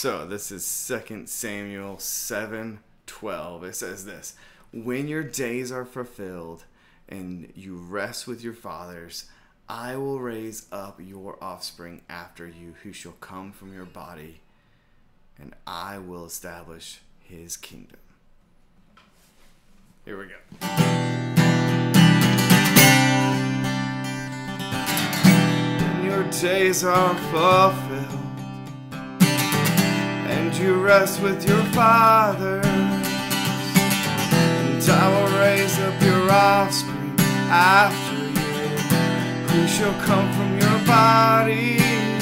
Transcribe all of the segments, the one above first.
So this is 2 Samuel 7:12. It says this: when your days are fulfilled and you rest with your fathers, I will raise up your offspring after you, who shall come from your body, and I will establish his kingdom. Here we go. When your days are fulfilled and you rest with your fathers, and I will raise up your offspring after you, who shall come from your body,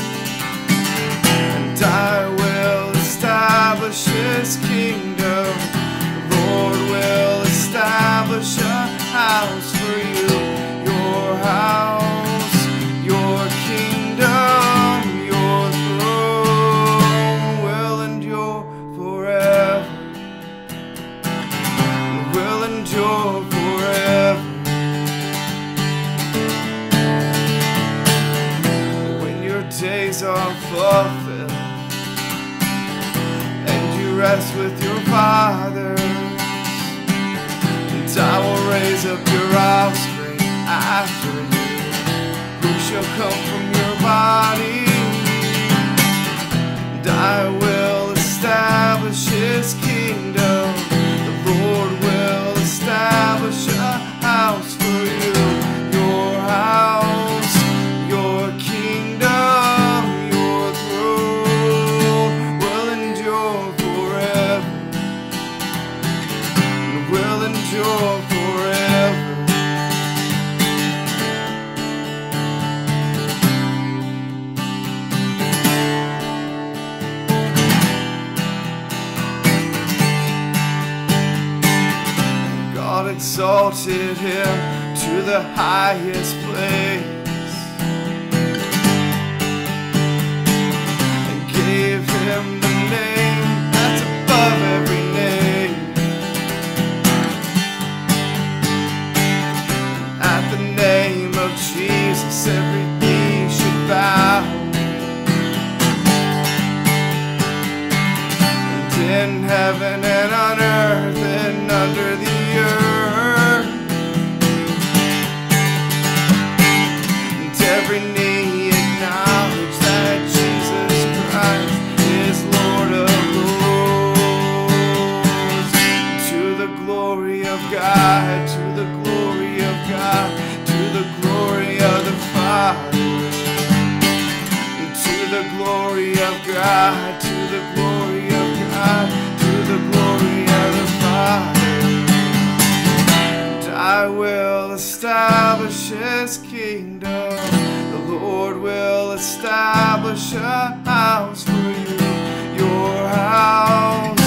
and I will establish his kingdom. The Lord will establish a house for you, your house, your kingdom, your throne will endure forever, will endure forever. When your days are fulfilled and you rest with your fathers, and I will raise up your offspring after you, who shall come from your body, and I will establish his kingdom. The Lord will establish a house for you, your house, your kingdom, your throne will endure forever, and will endure forever. God exalted him to the highest place and gave him the name that's above every name. At the name of Jesus, every knee should bow, and in heaven and on earth and under the earth, and every knee acknowledge that Jesus Christ is Lord of lords. To the glory of God, to the glory of God, to the glory of the Father, and to the glory of God, to the glory of God, to the glory of the Father. And I will establish his kingdom. The Lord will establish a house for you, your house,